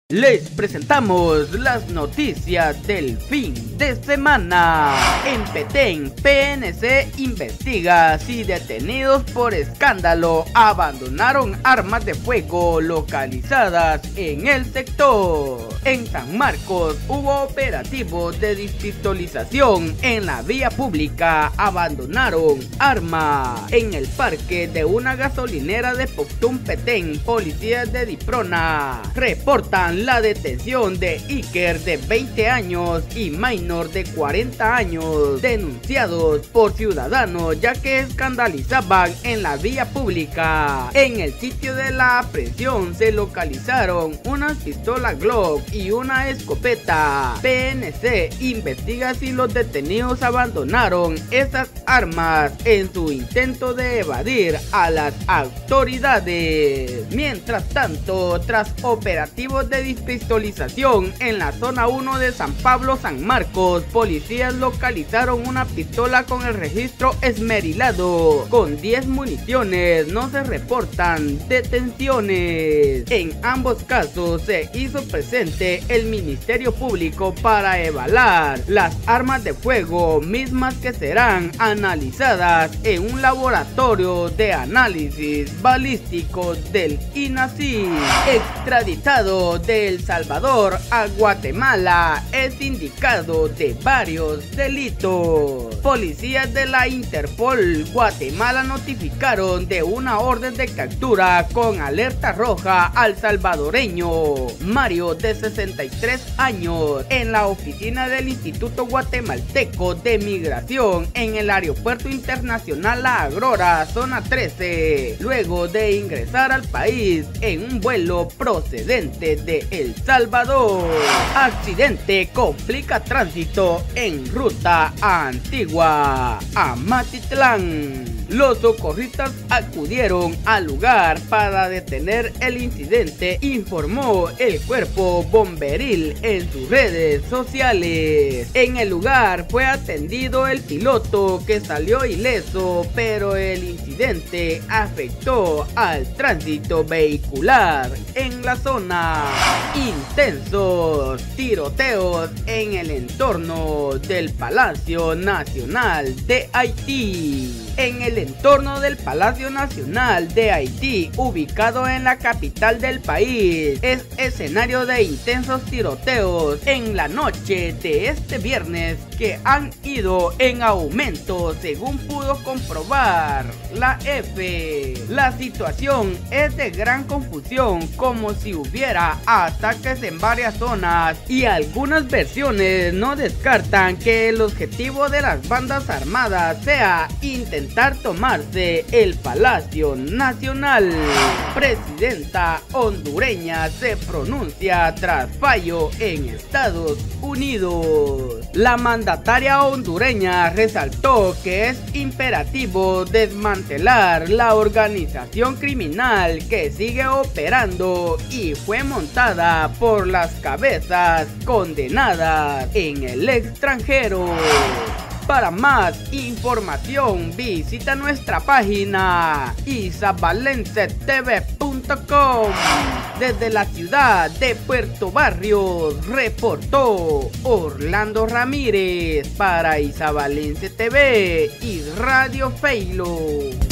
Les presentamos las noticias del fin de semana. En Petén, PNC investiga si detenidos por escándalo abandonaron armas de fuego localizadas en el sector. En San Marcos hubo operativos de despistolización en la vía pública. Abandonaron armas. En el parque de una gasolinera de Poctún, Petén, policías de Diprona reportan la detención de Iker de 20 años y Minor de 40 años, denunciados por ciudadanos ya que escandalizaban en la vía pública. En el sitio de la aprehensión se localizaron unas pistolas Glock y una escopeta. PNC investiga si los detenidos abandonaron esas armas en su intento de evadir a las autoridades. Mientras tanto, tras operativos de despistolización en la zona 1 de San Pablo, San Marcos, policías localizaron una pistola con el registro esmerilado. Con 10 municiones, no se reportan detenciones. En ambos casos se hizo presente el Ministerio Público para evaluar las armas de fuego, mismas que serán analizadas en un laboratorio de análisis balísticos del INACI. Extraditado de El Salvador a Guatemala, es indicado de varios delitos. Policías de la Interpol Guatemala notificaron de una orden de captura con alerta roja al salvadoreño Mario, de 63 años, en la oficina del Instituto Guatemalteco de Migración en el Aeropuerto Internacional La Aurora, zona 13, luego de ingresar al país en un vuelo procedente de El Salvador. Accidente complica tránsito en ruta a Antigua, Amatitlán. Los socorristas acudieron al lugar para detener el incidente, informó el cuerpo bomberil en sus redes sociales. En el lugar fue atendido el piloto, que salió ileso, pero el incidente afectó al tránsito vehicular en la zona. Intensos tiroteos en el entorno del Palacio Nacional de Haití. En el entorno del Palacio Nacional de Haití, ubicado en la capital del país, es escenario de intensos tiroteos en la noche de este viernes, que han ido en aumento según pudo comprobar la F. La situación es de gran confusión, como si hubiera ataques en varias zonas, y algunas versiones no descartan que el objetivo de las bandas armadas sea intentar tomarse el Palacio Nacional. Presidenta hondureña se pronuncia tras fallo en Estados Unidos. La mandataria hondureña resaltó que es imperativo desmantelar la organización criminal que sigue operando y fue montada por las cabezas condenadas en el extranjero. Para más información visita nuestra página isavalensetv.com. Desde la ciudad de Puerto Barrios reportó Orlando Ramírez para Isavalense TV y Radio Feilo.